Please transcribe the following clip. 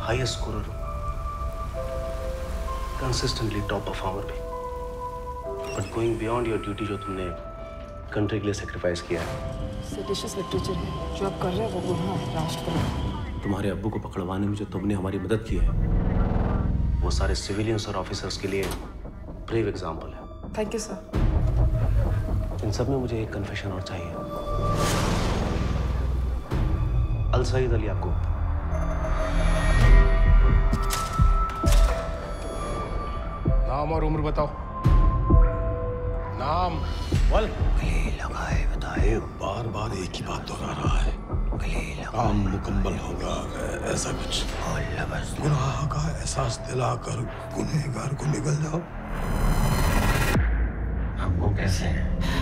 Highest scorer हो, consistently top performer भी, but going beyond your duty जो तुमने कंट्री के लिए सेक्रीफाइस किया है। सेडिशियस लिटरेचर है जो आप कर रहे हैं, वो गुनाह है राष्ट्रद्रोह। तुम्हारे अब्बू को पकड़वाने में जो तुमने हमारी मदद की है, वो सारे सिविलियंस और ऑफिसर्स के लिए ब्रेव एग्जाम्पल है। Thank you sir. इन सब में मुझे एक कन्फेशन और चाहिए। अल सईद अली याकूब, नाम और उम्र बताओ। नाम बोल। गले लगाए बताए, बार बार एक ही बात दोहरा रहा है। काम मुकम्मल होगा ऐसा कुछ। गुनाह का एहसास दिलाकर गुनहगार को निगल जाओ। हम वो कैसे हैं?